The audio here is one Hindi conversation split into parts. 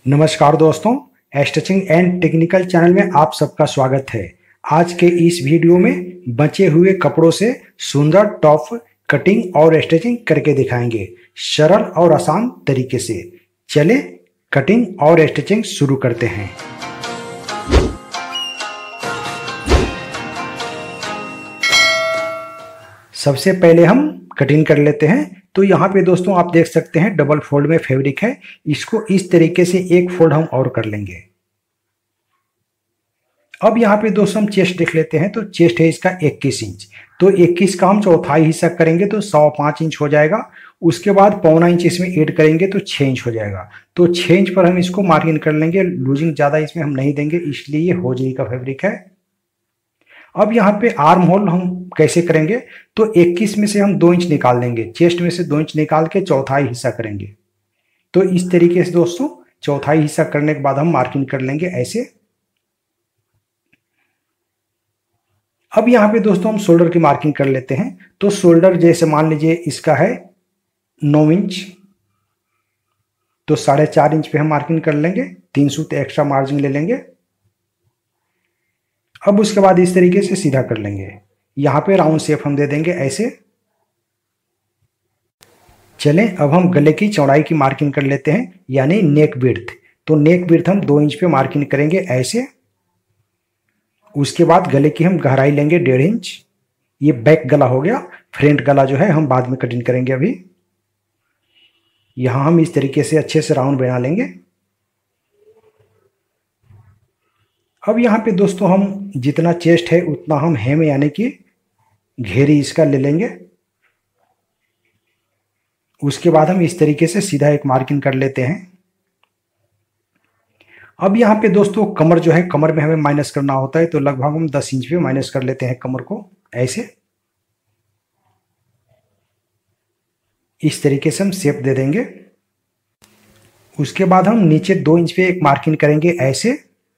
नमस्कार दोस्तों, स्टिचिंग एंड टेक्निकल चैनल में आप सबका स्वागत है। आज के इस वीडियो में बचे हुए कपड़ों से सुंदर टॉप कटिंग और स्टिचिंग करके दिखाएंगे सरल और आसान तरीके से। चले कटिंग और स्टिचिंग शुरू करते हैं। सबसे पहले हम कटिंग कर लेते हैं। तो यहाँ पे दोस्तों आप देख सकते हैं डबल फोल्ड में फैब्रिक है। इसको इस तरीके से एक फोल्ड हम और कर लेंगे। अब यहाँ पे दोस्तों हम चेस्ट देख लेते हैं। तो चेस्ट है इसका 21 इंच। तो 21 का हम चौथाई हिस्सा करेंगे तो 105 इंच हो जाएगा। उसके बाद पौना इंच इसमें ऐड करेंगे तो 6 इंच हो जाएगा। तो 6 इंच पर हम इसको मार्किंग कर लेंगे। लूजिंग ज़्यादा इसमें हम नहीं देंगे, इसलिए ये होजरी का फैब्रिक है। अब यहाँ पे आर्म होल हम कैसे करेंगे, तो 21 में से हम 2 इंच निकाल देंगे। चेस्ट में से 2 इंच निकाल के चौथाई हिस्सा करेंगे। तो इस तरीके से दोस्तों चौथाई हिस्सा करने के बाद हम मार्किंग कर लेंगे ऐसे। अब यहाँ पे दोस्तों हम शोल्डर की मार्किंग कर लेते हैं। तो शोल्डर जैसे मान लीजिए इसका है 9 इंच, तो 4.5 इंच पे हम मार्किंग कर लेंगे। 3 सूत एक्स्ट्रा मार्जिन ले लेंगे। अब उसके बाद इस तरीके से सीधा कर लेंगे। यहाँ पे राउंड शेप हम दे देंगे ऐसे। चलें अब हम गले की चौड़ाई की मार्किंग कर लेते हैं, यानी नेक विड्थ। तो नेक विड्थ हम 2 इंच पे मार्किंग करेंगे ऐसे। उसके बाद गले की हम गहराई लेंगे 1.5 इंच। ये बैक गला हो गया। फ्रंट गला जो है हम बाद में कटिंग करेंगे। अभी यहाँ हम इस तरीके से अच्छे से राउंड बना लेंगे। अब यहाँ पे दोस्तों हम जितना चेस्ट है उतना हम हेम यानी कि घेरी इसका ले लेंगे। उसके बाद हम इस तरीके से सीधा एक मार्किंग कर लेते हैं। अब यहाँ पे दोस्तों कमर जो है, कमर में हमें माइनस करना होता है। तो लगभग हम 10 इंच पे माइनस कर लेते हैं कमर को ऐसे। इस तरीके से हम शेप दे देंगे। उसके बाद हम नीचे 2 इंच पे एक मार्किंग करेंगे ऐसे,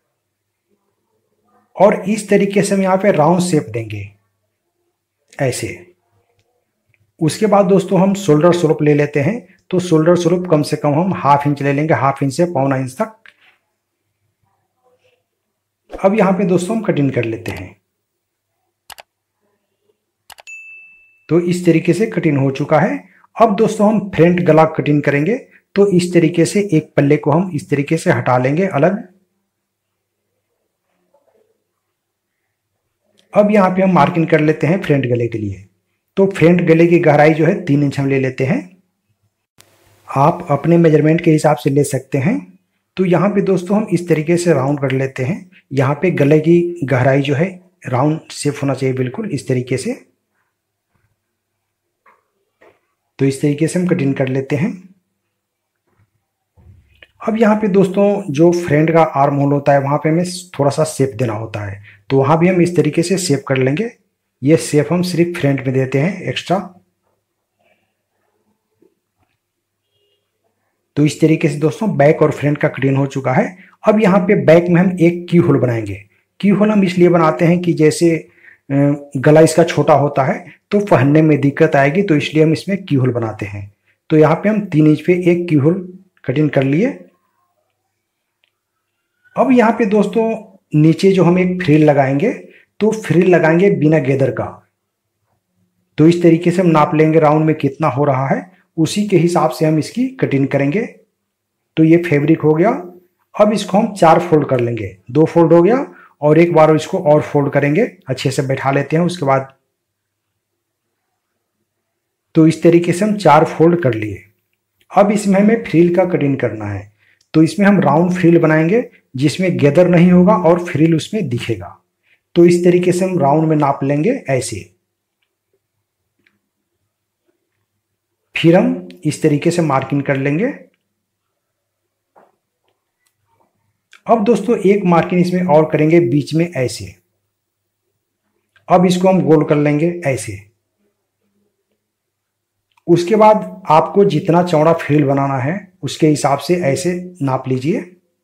और इस तरीके से हम यहाँ पे राउंड शेप देंगे ऐसे। उसके बाद दोस्तों हम शोल्डर स्लोप ले लेते हैं। तो शोल्डर स्लोप कम से कम हम 1/2 इंच ले लेंगे, 1/2 इंच से पौना इंच तक। अब यहाँ पे दोस्तों हम कटिंग कर लेते हैं। तो इस तरीके से कटिंग हो चुका है। अब दोस्तों हम फ्रंट गला कटिंग करेंगे। तो इस तरीके से एक पल्ले को हम इस तरीके से हटा लेंगे अलग। अब यहाँ पे हम मार्किंग कर लेते हैं फ्रंट गले के लिए। तो फ्रंट गले की गहराई जो है 3 इंच हम ले लेते हैं। आप अपने मेजरमेंट के हिसाब से ले सकते हैं। तो यहाँ पे दोस्तों हम इस तरीके से राउंड कर लेते हैं। यहाँ पे गले की गहराई जो है राउंड शेप होना चाहिए बिल्कुल इस तरीके से। तो इस तरीके से हम कटिंग कर लेते हैं। अब यहाँ पे दोस्तों जो फ्रंट का आर्म होल होता है वहाँ पे हमें थोड़ा सा शेप देना होता है। तो वहाँ भी हम इस तरीके से शेप कर लेंगे। ये शेप हम सिर्फ फ्रंट में देते हैं एक्स्ट्रा। तो इस तरीके से दोस्तों बैक और फ्रंट का कटिंग हो चुका है। अब यहाँ पे बैक में हम एक की होल बनाएंगे। की होल हम इसलिए बनाते हैं कि जैसे गला इसका छोटा होता है तो पहनने में दिक्कत आएगी, तो इसलिए हम इसमें की होल बनाते हैं। तो यहाँ पे हम 3 इंच पे एक की होल कटिंग कर लिए। अब यहाँ पे दोस्तों नीचे जो हम एक फ्रिल लगाएंगे, तो फ्रिल लगाएंगे बिना गेदर का। तो इस तरीके से हम नाप लेंगे राउंड में कितना हो रहा है, उसी के हिसाब से हम इसकी कटिंग करेंगे। तो ये फैब्रिक हो गया। अब इसको हम 4 फोल्ड कर लेंगे। 2 फोल्ड हो गया और एक बार इसको और फोल्ड करेंगे, अच्छे से बैठा लेते हैं उसके बाद। तो इस तरीके से हम 4 फोल्ड कर लिए। अब इसमें हमें फ्रिल का कटिंग करना है। तो इसमें हम राउंड फ्रिल बनाएंगे जिसमें गेदर नहीं होगा और फ्रिल उसमें दिखेगा। तो इस तरीके से हम राउंड में नाप लेंगे ऐसे। फिर हम इस तरीके से मार्किंग कर लेंगे। अब दोस्तों एक मार्किंग इसमें और करेंगे बीच में ऐसे। अब इसको हम गोल कर लेंगे ऐसे। उसके बाद आपको जितना चौड़ा फ्रिल बनाना है उसके हिसाब से ऐसे नाप लीजिए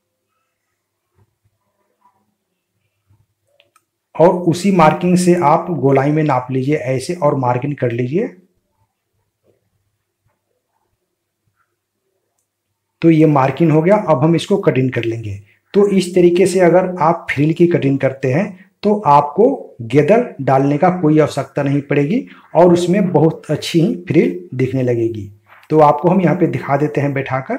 और उसी मार्किंग से आप गोलाई में नाप लीजिए ऐसे और मार्किंग कर लीजिए। तो ये मार्किंग हो गया। अब हम इसको कटिंग कर लेंगे। तो इस तरीके से अगर आप फ्रिल की कटिंग करते हैं तो आपको गेदर डालने का कोई आवश्यकता नहीं पड़ेगी और उसमें बहुत अच्छी ही फ्रिल दिखने लगेगी। तो आपको हम यहाँ पे दिखा देते हैं बैठाकर।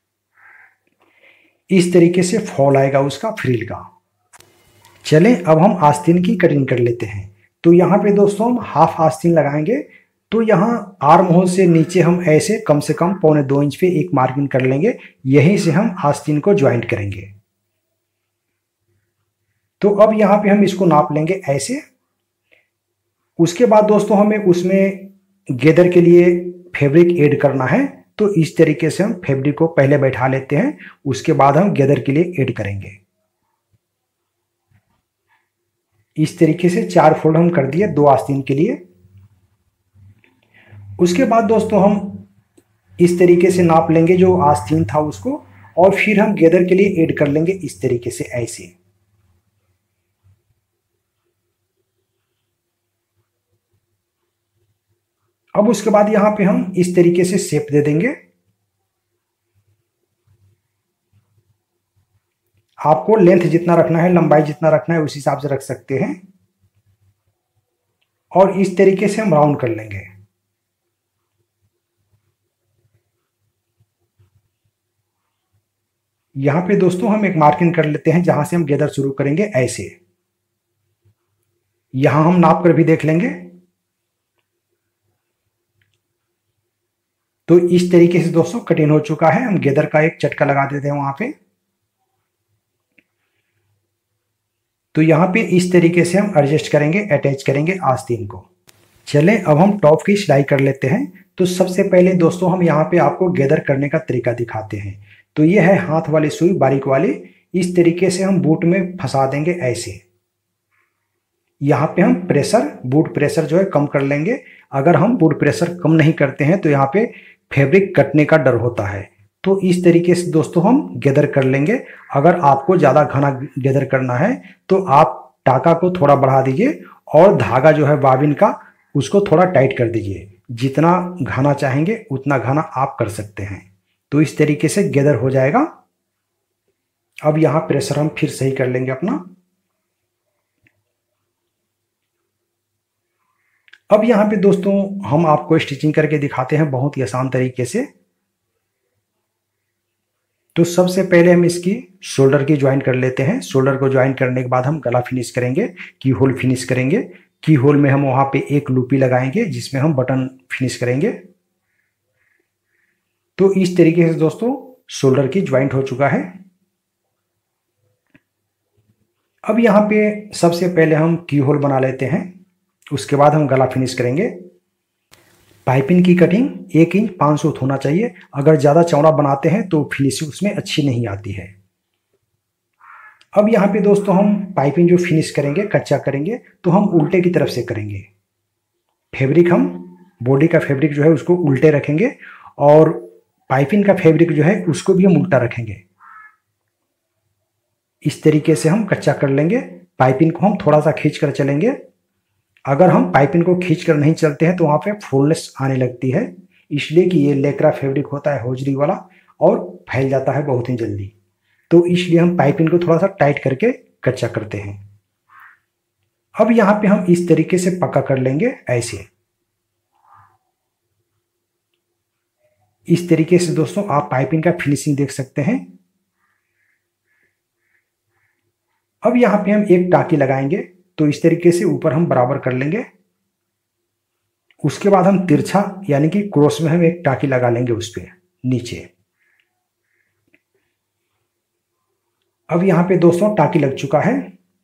इस तरीके से फॉल आएगा उसका फ्रिल का। चलें अब हम आस्तीन की कटिंग कर लेते हैं। तो यहाँ पे दोस्तों हम हाफ आस्तीन लगाएंगे। तो यहाँ आर्म होल से नीचे हम ऐसे कम से कम 1.25 इंच पे एक मार्किंग कर लेंगे। यहीं से हम आस्तीन को ज्वाइंट करेंगे। तो अब यहाँ पे हम इसको नाप लेंगे ऐसे। उसके बाद दोस्तों हमें उसमें गेदर के लिए फैब्रिक ऐड करना है। तो इस तरीके से हम फैब्रिक को पहले बैठा लेते हैं, उसके बाद हम गेदर के लिए ऐड करेंगे। इस तरीके से 4 फोल्ड हम कर दिए 2 आस्तीन के लिए। उसके बाद दोस्तों हम इस तरीके से नाप लेंगे जो आस्तीन था उसको, और फिर हम गेदर के लिए ऐड कर लेंगे इस तरीके से ऐसे। अब उसके बाद यहां पे हम इस तरीके से शेप दे देंगे। आपको लेंथ जितना रखना है, लंबाई जितना रखना है, उस हिसाब से रख सकते हैं। और इस तरीके से हम राउंड कर लेंगे। यहां पे दोस्तों हम एक मार्किंग कर लेते हैं जहां से हम गेदर शुरू करेंगे ऐसे। यहां हम नाप कर भी देख लेंगे। तो इस तरीके से दोस्तों कटिंग हो चुका है। हम गेदर का एक चटका लगा देते हैं वहां पे। तो यहाँ पे इस तरीके से हम एडजस्ट करेंगे, अटैच करेंगे आस्तीन को। चलें अब हम टॉप की सिलाई कर लेते हैं। तो सबसे पहले दोस्तों हम यहाँ पे आपको गेदर करने का तरीका दिखाते हैं। तो ये है हाथ वाली सुई, बारीक वाली। इस तरीके से हम बूट में फंसा देंगे ऐसे। यहाँ पे हम प्रेशर, बूट प्रेशर जो है कम कर लेंगे। अगर हम बूट प्रेशर कम नहीं करते हैं तो यहाँ पे फैब्रिक कटने का डर होता है। तो इस तरीके से दोस्तों हम गेदर कर लेंगे। अगर आपको ज़्यादा घना गेदर करना है तो आप टाका को थोड़ा बढ़ा दीजिए और धागा जो है बाबिन का उसको थोड़ा टाइट कर दीजिए। जितना घना चाहेंगे उतना घना आप कर सकते हैं। तो इस तरीके से गेदर हो जाएगा। अब यहाँ प्रेशर हम फिर सही कर लेंगे अपना। अब यहाँ पे दोस्तों हम आपको स्टिचिंग करके दिखाते हैं बहुत ही आसान तरीके से। तो सबसे पहले हम इसकी शोल्डर की ज्वाइन कर लेते हैं। शोल्डर को ज्वाइन करने के बाद हम गला फिनिश करेंगे, की होल फिनिश करेंगे। की होल में हम वहां पे एक लूपी लगाएंगे जिसमें हम बटन फिनिश करेंगे। तो इस तरीके से दोस्तों शोल्डर की ज्वाइंट हो चुका है। अब यहाँ पे सबसे पहले हम की होल बना लेते हैं, उसके बाद हम गला फिनिश करेंगे। पाइपिंग की कटिंग 1 इंच 500 होना चाहिए। अगर ज़्यादा चौड़ा बनाते हैं तो फिनिशिंग उसमें अच्छी नहीं आती है। अब यहाँ पे दोस्तों हम पाइपिंग जो फिनिश करेंगे, कच्चा करेंगे, तो हम उल्टे की तरफ से करेंगे। फैब्रिक हम बॉडी का फैब्रिक जो है उसको उल्टे रखेंगे और पाइपिंग का फैब्रिक जो है उसको भी हम उल्टा रखेंगे। इस तरीके से हम कच्चा कर लेंगे। पाइपिंग को हम थोड़ा सा खींच कर चलेंगे। अगर हम पाइपिंग को खींचकर नहीं चलते हैं तो वहाँ पे फोल्डनेस आने लगती है, इसलिए कि ये लेकरा फैब्रिक होता है होजरी वाला और फैल जाता है बहुत ही जल्दी। तो इसलिए हम पाइपिंग को थोड़ा सा टाइट करके कच्चा करते हैं। अब यहाँ पे हम इस तरीके से पक्का कर लेंगे ऐसे। इस तरीके से दोस्तों आप पाइपिंग का फिनिशिंग देख सकते हैं। अब यहाँ पे हम एक टाँकी लगाएंगे। तो इस तरीके से ऊपर हम बराबर कर लेंगे। उसके बाद हम तिरछा यानी कि क्रॉस में हम एक टाँकी लगा लेंगे उस पे नीचे। अब यहाँ पे दोस्तों टाँकी लग चुका है।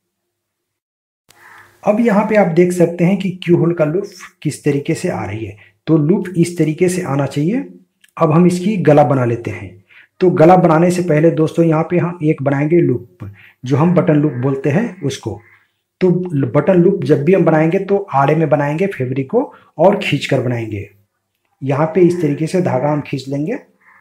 अब यहाँ पे आप देख सकते हैं कि क्यू होल का लूप किस तरीके से आ रही है। तो लूप इस तरीके से आना चाहिए। अब हम इसकी गला बना लेते हैं। तो गला बनाने से पहले दोस्तों यहाँ पे हम एक बनाएंगे लूप, जो हम बटन लूप बोलते हैं उसको। तो बटन लूप जब भी हम बनाएंगे तो आड़े में बनाएंगे फैब्रिक को और खींच कर बनाएंगे। यहाँ पे इस तरीके से धागा हम खींच लेंगे।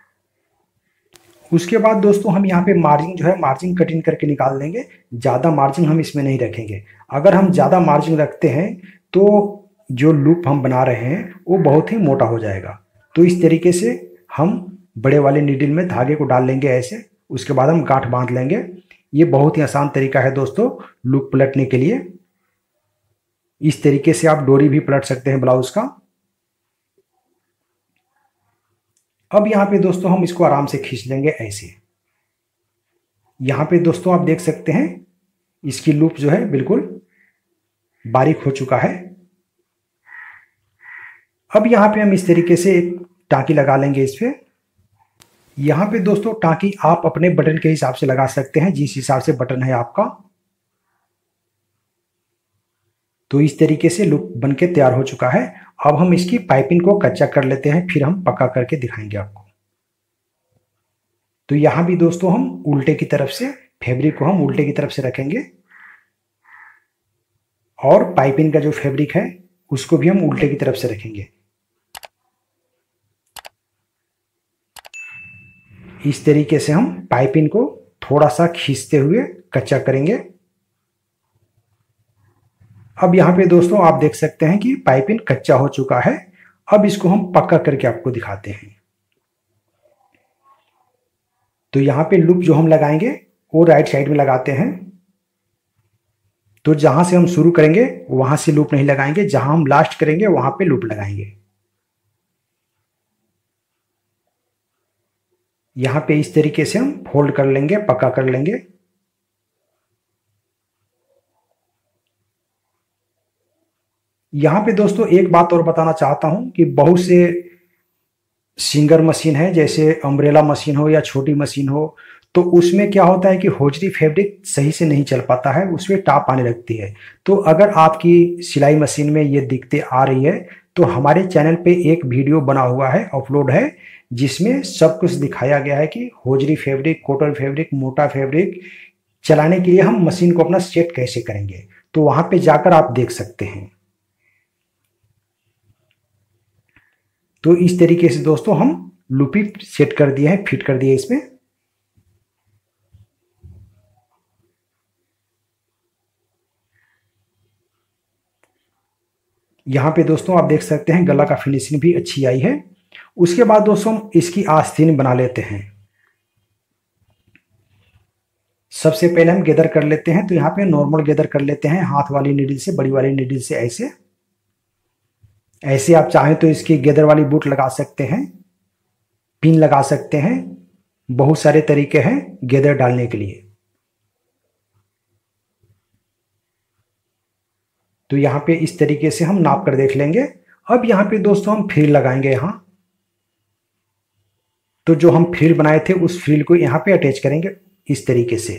उसके बाद दोस्तों हम यहाँ पे मार्जिन जो है मार्जिन कटिंग करके निकाल देंगे। ज़्यादा मार्जिन हम इसमें नहीं रखेंगे। अगर हम ज़्यादा मार्जिन रखते हैं तो जो लूप हम बना रहे हैं वो बहुत ही मोटा हो जाएगा। तो इस तरीके से हम बड़े वाले नीडल में धागे को डाल लेंगे ऐसे, उसके बाद हम गांठ बांध लेंगे। ये बहुत ही आसान तरीका है दोस्तों लूप पलटने के लिए। इस तरीके से आप डोरी भी पलट सकते हैं ब्लाउज का। अब यहाँ पे दोस्तों हम इसको आराम से खींच लेंगे ऐसे। यहाँ पे दोस्तों आप देख सकते हैं इसकी लूप जो है बिल्कुल बारीक हो चुका है। अब यहाँ पे हम इस तरीके से एक टाँकी लगा लेंगे इस पे। यहाँ पे दोस्तों टाँकी आप अपने बटन के हिसाब से लगा सकते हैं, जिस हिसाब से बटन है आपका। तो इस तरीके से लूप बनके तैयार हो चुका है। अब हम इसकी पाइपिंग को कच्चा कर लेते हैं, फिर हम पक्का करके दिखाएंगे आपको। तो यहाँ भी दोस्तों हम उल्टे की तरफ से फैब्रिक को हम उल्टे की तरफ से रखेंगे और पाइपिंग का जो फैब्रिक है उसको भी हम उल्टे की तरफ से रखेंगे। इस तरीके से हम पाइपिंग को थोड़ा सा खींचते हुए कच्चा करेंगे। अब यहाँ पे दोस्तों आप देख सकते हैं कि पाइपिंग कच्चा हो चुका है। अब इसको हम पक्का करके आपको दिखाते हैं। तो यहाँ पे लूप जो हम लगाएंगे वो राइट साइड में लगाते हैं। तो जहां से हम शुरू करेंगे वहां से लूप नहीं लगाएंगे, जहां हम लास्ट करेंगे वहां पे लूप लगाएंगे। यहां पे इस तरीके से हम फोल्ड कर लेंगे, पक्का कर लेंगे। यहां पे दोस्तों एक बात और बताना चाहता हूं कि बहुत से सिंगर मशीन है, जैसे अम्ब्रेला मशीन हो या छोटी मशीन हो, तो उसमें क्या होता है कि होजरी फैब्रिक सही से नहीं चल पाता है, उसमें टाप आने लगती है। तो अगर आपकी सिलाई मशीन में ये दिक्कतें आ रही है तो हमारे चैनल पे एक वीडियो बना हुआ है, अपलोड है, जिसमें सब कुछ दिखाया गया है कि होजरी फैब्रिक, कॉटन फैब्रिक, मोटा फैब्रिक चलाने के लिए हम मशीन को अपना सेट कैसे करेंगे। तो वहां पे जाकर आप देख सकते हैं। तो इस तरीके से दोस्तों हम लूपी सेट कर दिए हैं, फिट कर दिए इसमें। यहाँ पे दोस्तों आप देख सकते हैं गला का फिनिशिंग भी अच्छी आई है। उसके बाद दोस्तों हम इसकी आस्तीन बना लेते हैं। सबसे पहले हम गेदर कर लेते हैं। तो यहाँ पे नॉर्मल गेदर कर लेते हैं, हाथ वाली नीडल से, बड़ी वाली नीडल से ऐसे ऐसे। आप चाहें तो इसकी गेदर वाली बूट लगा सकते हैं, पिन लगा सकते हैं, बहुत सारे तरीके हैं गेदर डालने के लिए। तो यहाँ पे इस तरीके से हम नाप कर देख लेंगे। अब यहाँ पे दोस्तों हम फ्रिल लगाएंगे यहाँ। तो जो हम फ्रिल बनाए थे उस फ्रिल को यहाँ पे अटैच करेंगे इस तरीके से।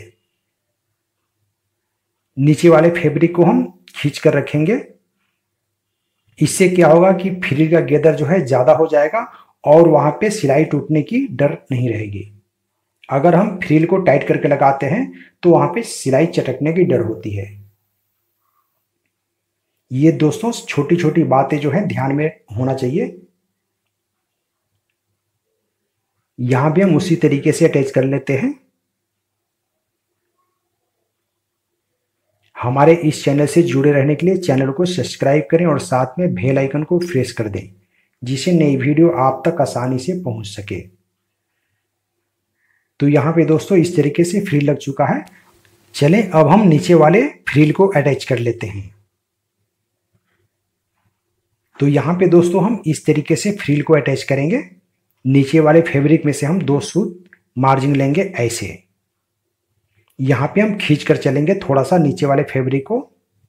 नीचे वाले फैब्रिक को हम खींच कर रखेंगे। इससे क्या होगा कि फ्रिल का गेदर जो है ज्यादा हो जाएगा और वहां पे सिलाई टूटने की डर नहीं रहेगी। अगर हम फ्रिल को टाइट करके लगाते हैं तो वहां पे सिलाई चटकने की डर होती है। ये दोस्तों छोटी छोटी बातें जो है ध्यान में होना चाहिए। यहां भी हम उसी तरीके से अटैच कर लेते हैं। हमारे इस चैनल से जुड़े रहने के लिए चैनल को सब्सक्राइब करें और साथ में बेल आइकन को प्रेस कर दें, जिससे नई वीडियो आप तक आसानी से पहुंच सके। तो यहाँ पे दोस्तों इस तरीके से फ्रिल लग चुका है। चलें अब हम नीचे वाले फ्रिल को अटैच कर लेते हैं। तो यहाँ पे दोस्तों हम इस तरीके से फ्रिल को अटैच करेंगे। नीचे वाले फैब्रिक में से हम 2 सूत मार्जिन लेंगे ऐसे। यहां पे हम खींच कर चलेंगे थोड़ा सा नीचे वाले फैब्रिक को।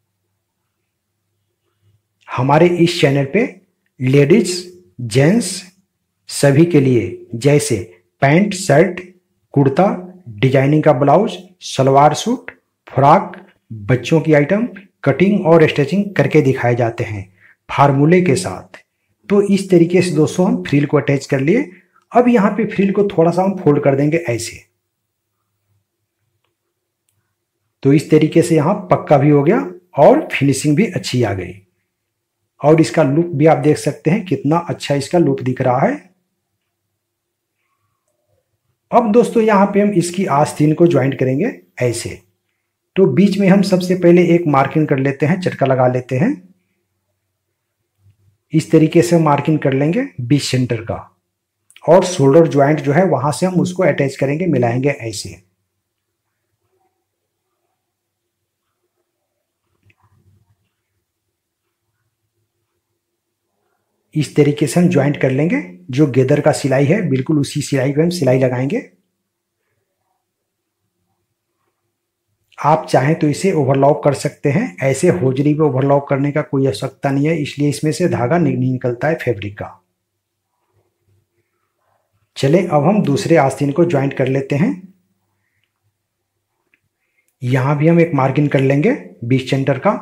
हमारे इस चैनल पे लेडीज, जेंट्स सभी के लिए, जैसे पैंट, शर्ट, कुर्ता, डिजाइनिंग का ब्लाउज, सलवार सूट, फ्रॉक, बच्चों की आइटम कटिंग और स्टिचिंग करके दिखाए जाते हैं फार्मूले के साथ। तो इस तरीके से दोस्तों हम फ्रिल को अटैच कर लिए। अब यहाँ पे फ्रिल को थोड़ा सा हम फोल्ड कर देंगे ऐसे। तो इस तरीके से यहाँ पक्का भी हो गया और फिनिशिंग भी अच्छी आ गई। और इसका लुक भी आप देख सकते हैं कितना अच्छा इसका लुक दिख रहा है। अब दोस्तों यहाँ पे हम इसकी आस्तीन को ज्वाइंट करेंगे ऐसे। तो बीच में हम सबसे पहले एक मार्किंग कर लेते हैं, चटका लगा लेते हैं। इस तरीके से मार्किंग कर लेंगे बीच सेंटर का और शोल्डर ज्वाइंट जो है वहां से हम उसको अटैच करेंगे, मिलाएंगे ऐसे। इस तरीके से हम ज्वाइंट कर लेंगे। जो गेदर का सिलाई है बिल्कुल उसी सिलाई पे हम सिलाई लगाएंगे। आप चाहें तो इसे ओवरलॉक कर सकते हैं, ऐसे होजरी पे ओवरलॉक करने का कोई आवश्यकता नहीं है, इसलिए इसमें से धागा नहीं निकलता है फैब्रिक का। चले अब हम दूसरे आस्तीन को ज्वाइंट कर लेते हैं। यहां भी हम एक मार्किंग कर लेंगे 20 सेंटर का।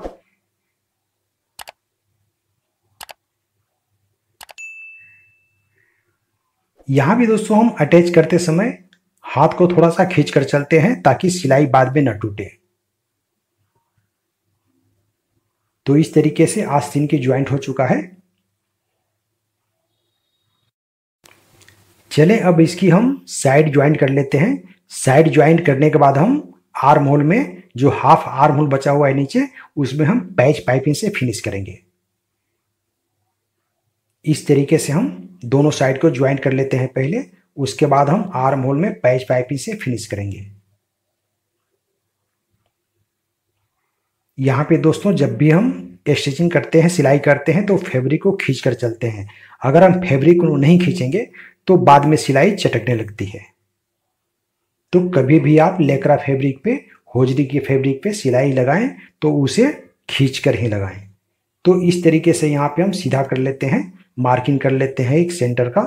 यहां भी दोस्तों हम अटैच करते समय हाथ को थोड़ा सा खींच कर चलते हैं ताकि सिलाई बाद में न टूटे। तो इस तरीके से आस्तीन की ज्वाइंट हो चुका है। चले अब इसकी हम साइड ज्वाइंट कर लेते हैं। साइड ज्वाइंट करने के बाद हम आर्म होल में जो हाफ आर्म होल बचा हुआ है नीचे, उसमें हम पैच पाइपिंग से फिनिश करेंगे। इस तरीके से हम दोनों साइड को ज्वाइंट कर लेते हैं पहले, उसके बाद हम आर्म होल में पैच पाइपिंग से फिनिश करेंगे। यहाँ पे दोस्तों जब भी हम स्टिचिंग करते हैं, सिलाई करते हैं, तो फैब्रिक को खींच कर चलते हैं। अगर हम फैब्रिक को नहीं खींचेंगे तो बाद में सिलाई चटकने लगती है। तो कभी भी आप लेकरा फैब्रिक पे, होजरी के फैब्रिक पे सिलाई लगाएं तो उसे खींच कर ही लगाएं। तो इस तरीके से यहाँ पे हम सीधा कर लेते हैं, मार्किंग कर लेते हैं एक सेंटर का।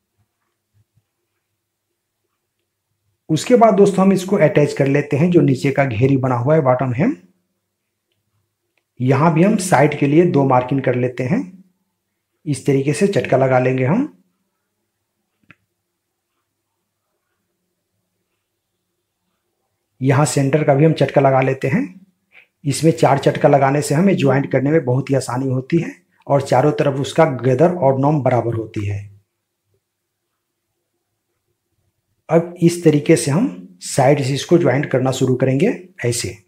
उसके बाद दोस्तों हम इसको अटैच कर लेते हैं जो नीचे का घेरी बना हुआ है बॉटम हेम। यहां भी हम साइड के लिए 2 मार्किंग कर लेते हैं। इस तरीके से चटका लगा लेंगे हम। यहां सेंटर का भी हम चटका लगा लेते हैं। इसमें 4 चटका लगाने से हमें ज्वाइंट करने में बहुत ही आसानी होती है और चारों तरफ उसका गेदर और नॉम बराबर होती है। अब इस तरीके से हम साइड से इसको ज्वाइंट करना शुरू करेंगे ऐसे।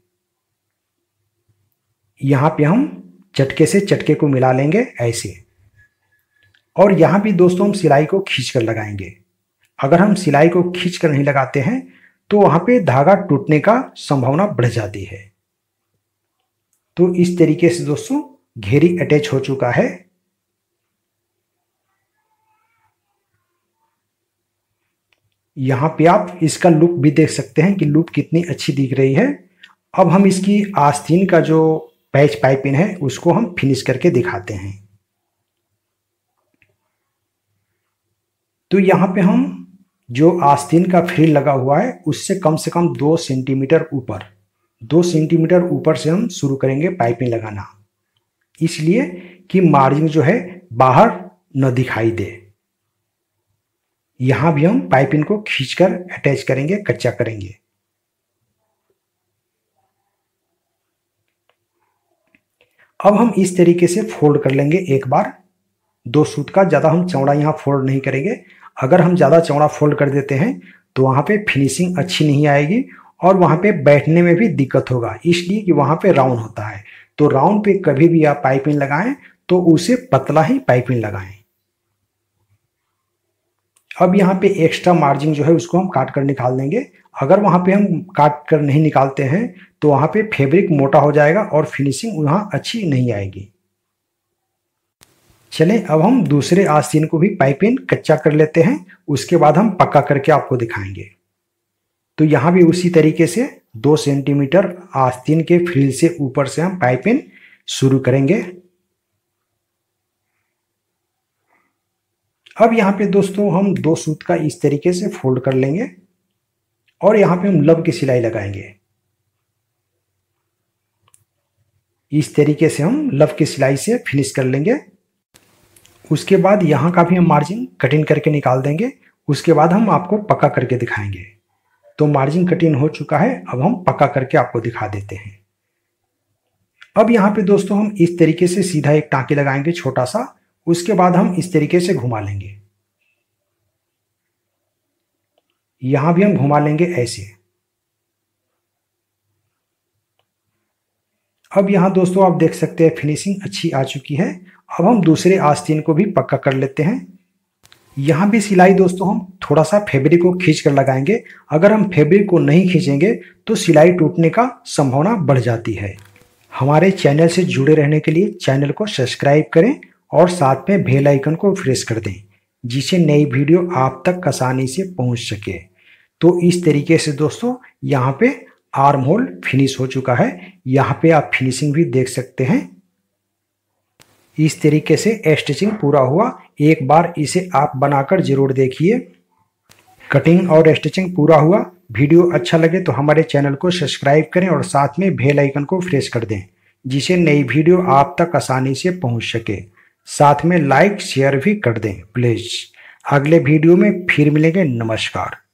यहां पे हम चटके से चटके को मिला लेंगे ऐसे। और यहां भी दोस्तों हम सिलाई को खींच कर लगाएंगे। अगर हम सिलाई को खींच कर नहीं लगाते हैं तो वहां पे धागा टूटने का संभावना बढ़ जाती है। तो इस तरीके से दोस्तों घेरी अटैच हो चुका है। यहां पे आप इसका लुक भी देख सकते हैं कि लुक कितनी अच्छी दिख रही है। अब हम इसकी आस्तीन का जो पैच पाइपिंग है उसको हम फिनिश करके दिखाते हैं। तो यहां पे हम जो आस्तीन का फ्रिल लगा हुआ है उससे कम से कम 2 सेंटीमीटर ऊपर, 2 सेंटीमीटर ऊपर से हम शुरू करेंगे पाइपिंग लगाना, इसलिए कि मार्जिन जो है बाहर न दिखाई दे। यहां भी हम पाइपिंग को खींचकर अटैच करेंगे, कच्चा करेंगे। अब हम इस तरीके से फोल्ड कर लेंगे एक बार 2 सूत का। ज़्यादा हम चौड़ा यहाँ फोल्ड नहीं करेंगे। अगर हम ज़्यादा चौड़ा फोल्ड कर देते हैं तो वहाँ पे फिनिशिंग अच्छी नहीं आएगी और वहाँ पे बैठने में भी दिक्कत होगा, इसलिए कि वहाँ पे राउंड होता है। तो राउंड पे कभी भी आप पाइपिंग लगाएं तो उसे पतला ही पाइपिंग लगाएं। अब यहाँ पे एक्स्ट्रा मार्जिन जो है उसको हम काट कर निकाल देंगे। अगर वहाँ पे हम काट कर नहीं निकालते हैं तो वहाँ पे फैब्रिक मोटा हो जाएगा और फिनिशिंग वहाँ अच्छी नहीं आएगी। चलें अब हम दूसरे आस्तीन को भी पाइपिंग कच्चा कर लेते हैं, उसके बाद हम पक्का करके आपको दिखाएंगे। तो यहाँ भी उसी तरीके से 2 सेंटीमीटर आस्तीन के फ्रिल से ऊपर से हम पाइपिंग शुरू करेंगे। अब यहाँ पे दोस्तों हम 2 सूत का इस तरीके से फोल्ड कर लेंगे और यहाँ पे हम लब की सिलाई लगाएंगे। इस तरीके से हम लब की सिलाई से फिनिश कर लेंगे। उसके बाद यहाँ का भी हम मार्जिन कटिंग करके निकाल देंगे। उसके बाद हम आपको पक्का करके दिखाएंगे। तो मार्जिन कटिंग हो चुका है, अब हम पक्का करके आपको दिखा देते हैं। अब यहाँ पे दोस्तों हम इस तरीके से सीधा एक टाँकी लगाएंगे छोटा सा, उसके बाद हम इस तरीके से घुमा लेंगे। यहां भी हम घुमा लेंगे ऐसे। अब यहां दोस्तों आप देख सकते हैं फिनिशिंग अच्छी आ चुकी है। अब हम दूसरे आस्तीन को भी पक्का कर लेते हैं। यहाँ भी सिलाई दोस्तों हम थोड़ा सा फैब्रिक को खींच कर लगाएंगे। अगर हम फैब्रिक को नहीं खींचेंगे तो सिलाई टूटने का संभावना बढ़ जाती है। हमारे चैनल से जुड़े रहने के लिए चैनल को सब्सक्राइब करें और साथ में बेल आइकन को प्रेस कर दें, जिससे नई वीडियो आप तक आसानी से पहुंच सके। तो इस तरीके से दोस्तों यहाँ पे आर्म होल फिनिश हो चुका है। यहाँ पे आप फिनिशिंग भी देख सकते हैं। इस तरीके से स्टिचिंग पूरा हुआ। एक बार इसे आप बनाकर जरूर देखिए। कटिंग और स्टिचिंग पूरा हुआ। वीडियो अच्छा लगे तो हमारे चैनल को सब्सक्राइब करें और साथ में बेल आइकन को प्रेस कर दें, जिससे नई वीडियो आप तक आसानी से पहुंच सके। साथ में लाइक शेयर भी कर दें प्लीज। अगले वीडियो में फिर मिलेंगे। नमस्कार।